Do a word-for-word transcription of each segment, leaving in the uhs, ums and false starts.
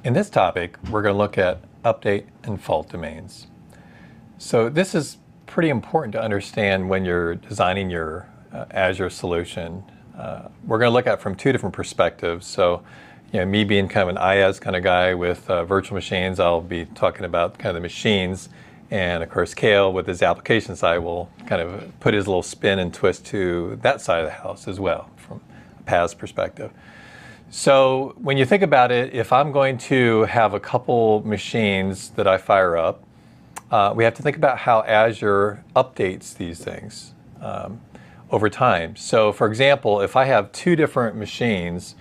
In this topic, we're going to look at update and fault domains. So this is pretty important to understand when you're designing your uh, Azure solution. Uh, we're going to look at it from two different perspectives. So, you know, me being kind of an IaaS kind of guy with uh, virtual machines, I'll be talking about kind of the machines. And of course, Kale with his application side will kind of put his little spin and twist to that side of the house as well from a PaaS perspective. So when you think about it, if I'm going to have a couple machines that I fire up, uh, we have to think about how Azure updates these things um, over time. So for example, if I have two different machines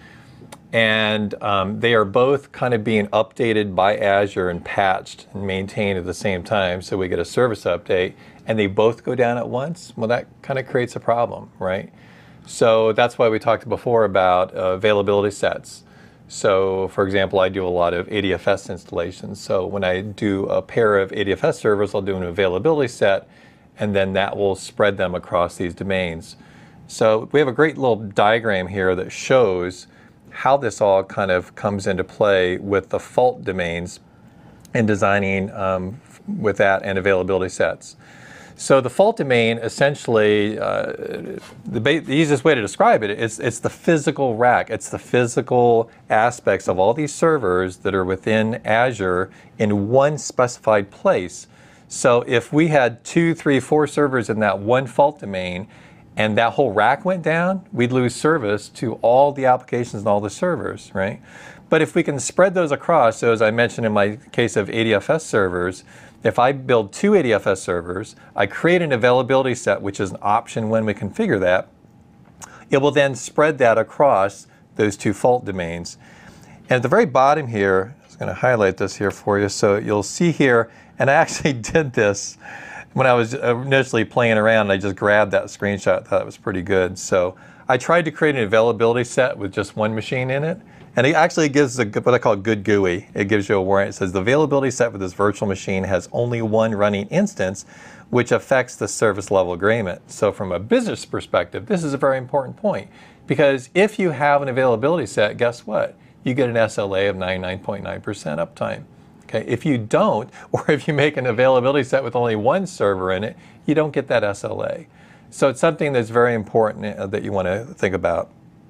and um, they are both kind of being updated by Azure and patched and maintained at the same time, so we get a service update, and they both go down at once, well, that kind of creates a problem, right? So that's why we talked before about uh, availability sets. So for example, I do a lot of A D F S installations. So when I do a pair of A D F S servers, I'll do an availability set, and then that will spread them across these domains. So we have a great little diagram here that shows how this all kind of comes into play with the fault domains and designing um, with that and availability sets. So the fault domain, essentially, uh, the, the easiest way to describe it is it's the physical rack. It's the physical aspects of all these servers that are within Azure in one specified place. So if we had two, three, four servers in that one fault domain, and that whole rack went down, we'd lose service to all the applications and all the servers, right? But if we can spread those across, so as I mentioned in my case of A D F S servers, if I build two A D F S servers, I create an availability set, which is an option when we configure that, it will then spread that across those two fault domains. And at the very bottom here, I was going to highlight this here for you, so you'll see here, and I actually did this when I was initially playing around. I just grabbed that screenshot, thought it was pretty good. So I tried to create an availability set with just one machine in it, and it actually gives a, what I call good G U I. It gives you a warning. It says the availability set for this virtual machine has only one running instance, which affects the service level agreement. So from a business perspective, this is a very important point, because if you have an availability set, guess what? You get an S L A of ninety-nine point nine percent uptime. Okay, if you don't, or if you make an availability set with only one server in it, you don't get that S L A. So it's something that's very important that you want to think about.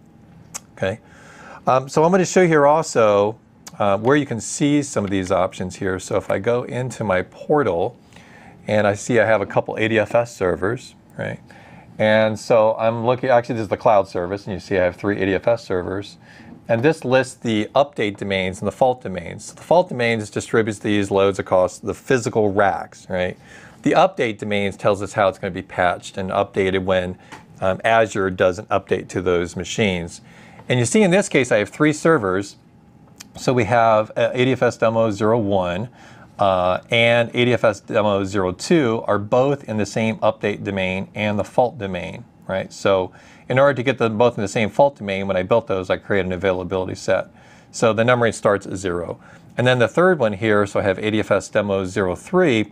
Okay, um, so I'm going to show you here also uh, where you can see some of these options here. So if I go into my portal, and I see I have a couple A D F S servers, right? And so I'm looking, actually this is the cloud service, and you see I have three A D F S servers. And this lists the update domains and the fault domains. So the fault domains distributes these loads across the physical racks, right? The update domains tells us how it's going to be patched and updated when um, Azure does an update to those machines. And you see in this case, I have three servers. So we have uh, A D F S demo zero one uh, and A D F S demo zero two are both in the same update domain and the fault domain, right? So in order to get them both in the same fault domain, when I built those, I created an availability set. So the numbering starts at zero. And then the third one here, so I have A D F S demo zero three.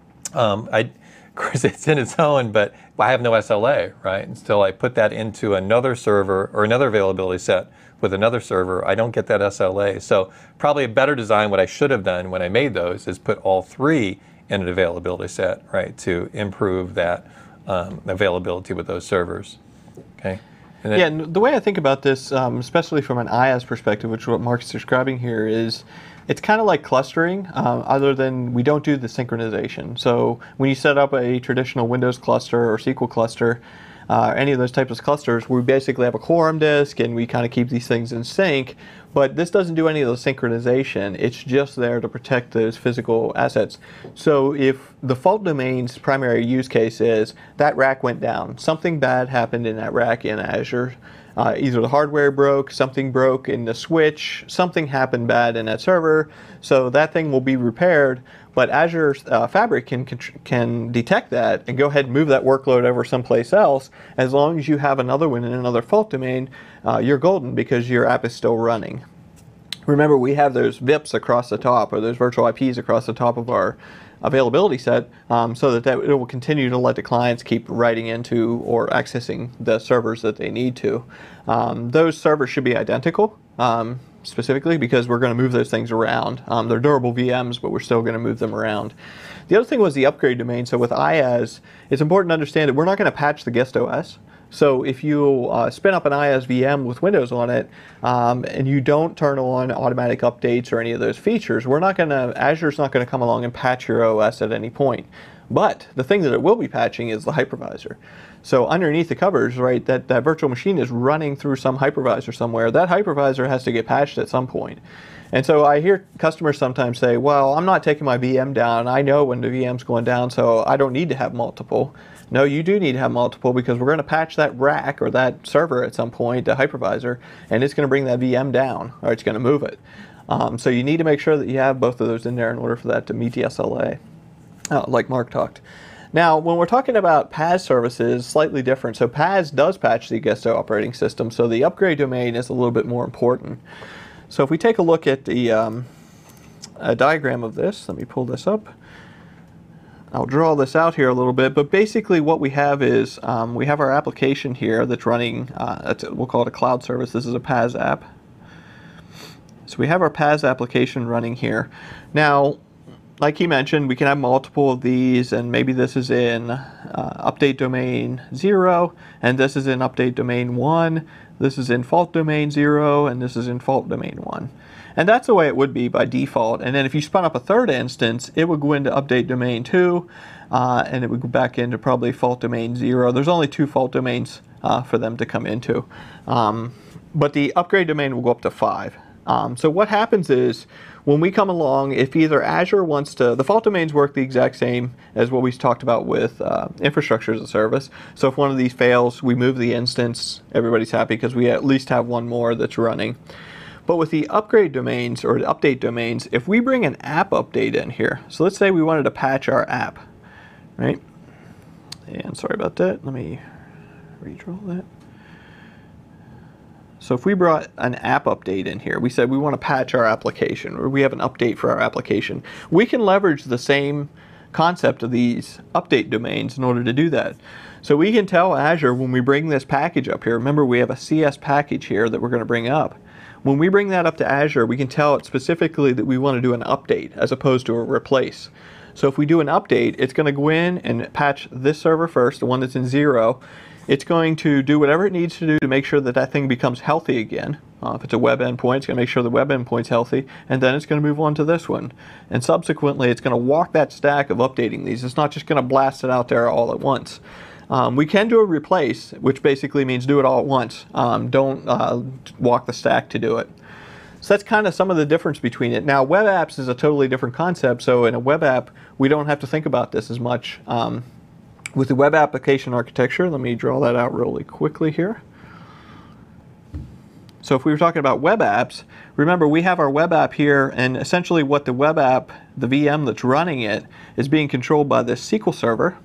Um, I, of course, it's in its own, but I have no S L A, right? Until I put that into another server or another availability set with another server, I don't get that S L A. So probably a better design, what I should have done when I made those is put all three in an availability set, right, to improve that um, availability with those servers. Okay. And then, yeah, and the way I think about this, um, especially from an I aaS perspective, which is what Mark's describing here, is it's kind of like clustering, uh, other than we don't do the synchronization. So when you set up a traditional Windows cluster or S Q L cluster, uh, any of those types of clusters, we basically have a quorum disk and we kind of keep these things in sync. But this doesn't do any of the synchronization. It's just there to protect those physical assets. So if the fault domain's primary use case is that rack went down, something bad happened in that rack in Azure, uh, either the hardware broke, something broke in the switch, something happened bad in that server, so that thing will be repaired. But Azure uh, Fabric can, can detect that and go ahead and move that workload over someplace else. As long as you have another one in another fault domain, uh, you're golden because your app is still running. Remember, we have those V I Ps across the top, or those virtual I Ps across the top of our availability set, um, so that, that it will continue to let the clients keep writing into or accessing the servers that they need to. Um, those servers should be identical. Um, specifically because we're going to move those things around. Um, they're durable V Ms, but we're still going to move them around. The other thing was the upgrade domain. So with I A S, it's important to understand that we're not going to patch the guest O S. So if you uh, spin up an I A S V M with Windows on it, um, and you don't turn on automatic updates or any of those features, we're not going to, Azure's not going to come along and patch your O S at any point. But the thing that it will be patching is the hypervisor. So underneath the covers, right, that, that virtual machine is running through some hypervisor somewhere. That hypervisor has to get patched at some point. And so I hear customers sometimes say, well, I'm not taking my V M down. I know when the V M's going down, so I don't need to have multiple. No, you do need to have multiple because we're going to patch that rack or that server at some point, the hypervisor, and it's going to bring that V M down, or it's going to move it. Um, so you need to make sure that you have both of those in there in order for that to meet the S L A, uh, like Mark talked. Now, when we're talking about P A S services, slightly different. So P A S does patch the guest operating system, so the upgrade domain is a little bit more important. So if we take a look at the um, a diagram of this, let me pull this up. I'll draw this out here a little bit, but basically what we have is um, we have our application here that's running, uh, we'll call it a cloud service. This is a P A S app. So we have our P A S application running here. Now, like he mentioned, we can have multiple of these, and maybe this is in uh, update domain zero, and this is in update domain one, this is in fault domain zero, and this is in fault domain one. And that's the way it would be by default. And then if you spun up a third instance, it would go into update domain two, uh, and it would go back into probably fault domain zero. There's only two fault domains uh, for them to come into. Um, but the upgrade domain will go up to five. Um, so what happens is, when we come along, if either Azure wants to, the fault domains work the exact same as what we talked about with uh, infrastructure as a service. So if one of these fails, we move the instance, everybody's happy because we at least have one more that's running. But with the upgrade domains or the update domains, if we bring an app update in here, so let's say we wanted to patch our app, right? And sorry about that, let me redraw that. So if we brought an app update in here, we said we want to patch our application, or we have an update for our application, we can leverage the same concept of these update domains in order to do that. So we can tell Azure when we bring this package up here, remember we have a C S package here that we're going to bring up. When we bring that up to Azure, we can tell it specifically that we want to do an update as opposed to a replace. So if we do an update, it's going to go in and patch this server first, the one that's in zero. It's going to do whatever it needs to do to make sure that that thing becomes healthy again. Uh, if it's a web endpoint, it's going to make sure the web endpoint's healthy, and then it's going to move on to this one. And subsequently, it's going to walk that stack of updating these. It's not just going to blast it out there all at once. Um, we can do a replace, which basically means do it all at once. Um, don't uh, walk the stack to do it. So that's kind of some of the difference between it. Now, web apps is a totally different concept. So in a web app, we don't have to think about this as much. Um, With the web application architecture, let me draw that out really quickly here. So if we were talking about web apps, remember we have our web app here, and essentially what the web app, the V M that's running it, is being controlled by this S Q L server,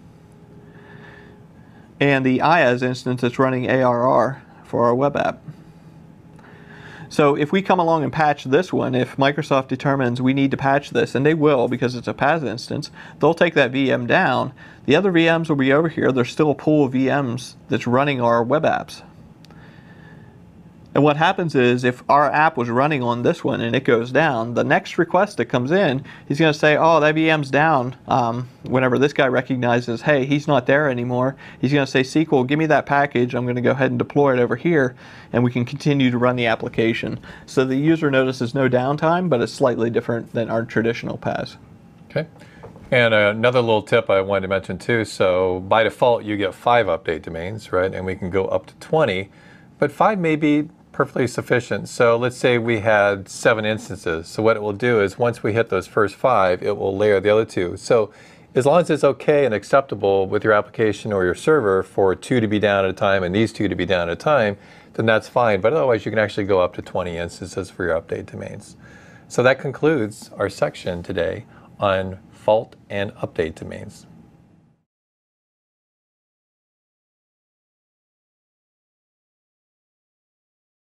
and the I A S instance that's running A R R for our web app. So if we come along and patch this one, if Microsoft determines we need to patch this, and they will because it's a P A S instance, they'll take that V M down. The other V Ms will be over here. There's still a pool of V Ms that's running our web apps. And what happens is if our app was running on this one and it goes down, the next request that comes in, he's going to say, oh, that V M's down. Um, whenever this guy recognizes, hey, he's not there anymore, he's going to say, S Q L, give me that package. I'm going to go ahead and deploy it over here, and we can continue to run the application. So the user notices no downtime, but it's slightly different than our traditional P A S. Okay. And uh, another little tip I wanted to mention too, so by default you get five update domains, right? And we can go up to twenty, but five may be perfectly sufficient. So let's say we had seven instances. So what it will do is once we hit those first five, it will layer the other two. So as long as it's okay and acceptable with your application or your server for two to be down at a time and these two to be down at a time, then that's fine. But otherwise you can actually go up to twenty instances for your update domains. So that concludes our section today on fault and update domains.